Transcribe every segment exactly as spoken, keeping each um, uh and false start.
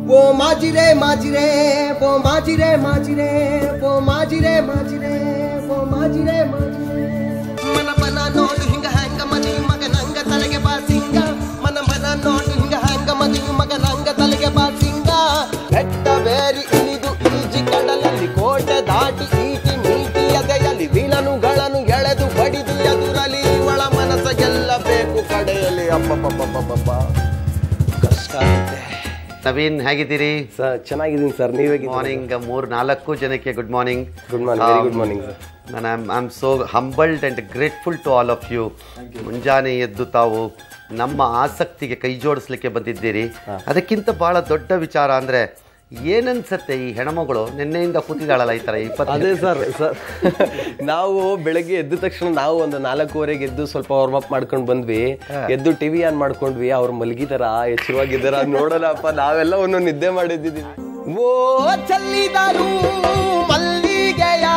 वो माजिरे माजिरे वो माजिरे माजिरे वो माजिरे माजिरे वो माजिरे माजिरे मन बना ನೋಡು ಹಿಂಗ ಹ್ಯಾಂಗ ಮದಿ ಮಗನಂಗ ತಲೆಗೆ ಬಾಸಿಂಗ ಮನ ಬನ ನೋಡು ಹಿಂಗ ಹ್ಯಾಂಗ ಮದಿ ಮಗನಂಗ ತಲೆಗೆ ಬಾಸಿಂಗ ಬೆಟ್ಟ ಬೇರಿ ಇಳಿದು ಈಜಿ ಕಡಲಲ್ಲಿ ಕೋಟೆ ದಾಟಿ ಈಟಿ ಮೀಟಿ ಎದೆಯಲ್ಲಿ ವಿಲನುಗಳನ್ನು ಎಳೆದು ಬಡಿದು ಎದುರಲಿ ಒಳ ಮನಸ್ಸ ಗೆಲ್ಲಬೇಕು ಕಡೆಯಲ್ಲಿ ಅಪ್ಪಪ್ಪಪ್ಪಪ್ಪಪ್ಪ ಕಷ್ಟ ಆಗುತ್ತೆ. ನವೀನ್ ಹೇಗಿದ್ದೀರಿ ಸರ್? ಚೆನ್ನಾಗಿದ್ದೀನಿ ಸರ್, ನೀವು ಹೇಗಿದ್ದೀರಿ? ಮಾರ್ನಿಂಗ್ ಮೂರು ನಾಲ್ಕು ಜನಕ್ಕೆ good morning. Good morning, very good morning sir. ನಾನು I am so humbled and grateful to all of you. ಮುಂಜಾನೆ ಎದ್ದು ತಾವು ನಮ್ಮ ಆಸಕ್ತಿಗೆ ಕೈ ಜೋಡಿಸ್ಲಿಕ್ಕೆ ಬಂದಿದ್ದೀರಿ. ಅದಕ್ಕಿಂತ ಭಾಳ ದೊಡ್ಡ ವಿಚಾರ ಅಂದರೆ ಏನನ್ಸತ್ತೆ ಈ ಹೆಣ್ಮಗಳು ನಿನ್ನೆಯಿಂದ ಕೂತಿದ್ದಾಳಲ್ಲ ಈ ಥರ ಇಪ್ಪತ್ತು. ಅದೇ ಸರ್ ಸರ್ ನಾವು ಬೆಳಗ್ಗೆ ಎದ್ದ ತಕ್ಷಣ ನಾವು ಒಂದು ನಾಲ್ಕೂವರೆಗೆ ಎದ್ದು ಸ್ವಲ್ಪ ವಾರ್ಮ್ ಅಪ್ ಮಾಡ್ಕೊಂಡು ಬಂದ್ವಿ. ಎದ್ದು ಟಿವಿ ಆನ್ ಮಾಡ್ಕೊಂಡ್ವಿ. ಅವ್ರು ಮಲಗಿದಾರ, ಎಚ್ಚರವಾಗಿದ್ದಾರ ನೋಡೋಣಪ್ಪ. ನಾವೆಲ್ಲ ಒಂದು ನಿದ್ದೆ ಮಾಡಿದ್ದೀವಿ. ಓ ಚಲ್ಲಿದರು ಮಲ್ಲಿಗೆಯ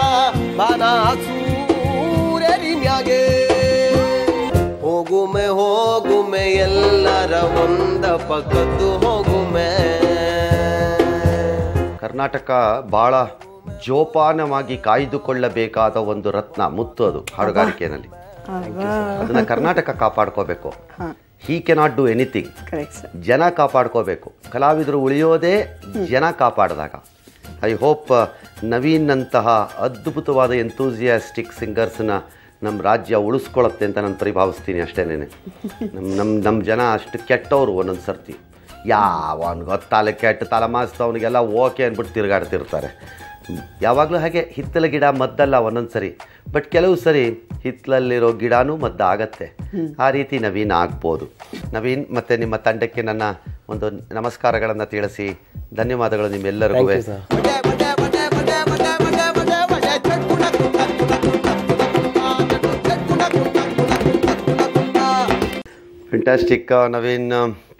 ಬಾನಾಸೂರ್ಯರಿಮ್ಯಾಗೆ ಹೋಗುಮೆ ಹೋಗುಮೆ ಎಲ್ಲರ ಒಂದ ಪಕ್ಕದ್ದು ಹೋಗುಮೆ. ಕರ್ನಾಟಕ ಭಾಳ ಜೋಪಾನವಾಗಿ ಕಾಯ್ದುಕೊಳ್ಳಬೇಕಾದ ಒಂದು ರತ್ನ, ಮುತ್ತು. ಅದು ಹಾಡುಗಾರಿಕೆಯಲ್ಲಿ ಅದನ್ನ ಕರ್ನಾಟಕ ಕಾಪಾಡ್ಕೋಬೇಕು. He cannot do anything. ಜನ ಕಾಪಾಡ್ಕೋಬೇಕು. ಕಲಾವಿದರು ಉಳಿಯೋದೇ ಜನ ಕಾಪಾಡಿದಾಗ. ಐ ಹೋಪ್ ನವೀನ್ನಂತಹ ಅದ್ಭುತವಾದ ಎಂತೂಸಿಯಾಸ್ಟಿಕ್ ಸಿಂಗರ್ಸ್ನ ನಮ್ಮ ರಾಜ್ಯ ಉಳಿಸ್ಕೊಳತ್ತೆ ಅಂತ ನಾನು ಪರಿಭಾವಿಸ್ತೀನಿ ಅಷ್ಟೇನೆ. ನಮ್ಮ ನಮ್ಮ ನಮ್ಮ ಜನ ಅಷ್ಟು ಕೆಟ್ಟವರು ಒಂದೊಂದು ಸರ್ತಿ. ಯಾವ ಅವ್ನಿಗೆ ಹೊತ್ತಾಲೆ ಕೆಟ್ಟ ತಲೆಮಾಸ್ತು ಅವನಿಗೆಲ್ಲ ಓಕೆ ಅಂದ್ಬಿಟ್ಟು ತಿರುಗಾಡ್ತಿರ್ತಾರೆ. ಯಾವಾಗಲೂ ಹಾಗೆ ಹಿತ್ತಲ ಗಿಡ ಮದ್ದಲ್ಲ ಒಂದೊಂದು ಸರಿ, ಬಟ್ ಕೆಲವು ಸರಿ ಹಿತ್ತಲಲ್ಲಿರೋ ಗಿಡನೂ ಮದ್ದಾಗತ್ತೆ. ಆ ರೀತಿ ನವೀನ್ ಆಗ್ಬೋದು. ನವೀನ್ ಮತ್ತು ನಿಮ್ಮ ತಂಡಕ್ಕೆ ನನ್ನ ಒಂದು ನಮಸ್ಕಾರಗಳನ್ನು ತಿಳಿಸಿ. ಧನ್ಯವಾದಗಳು ನಿಮ್ಮೆಲ್ಲರಿಗೂ. ಫ್ಯಾಂಟಾಸ್ಟಿಕ್ ನವೀನ್.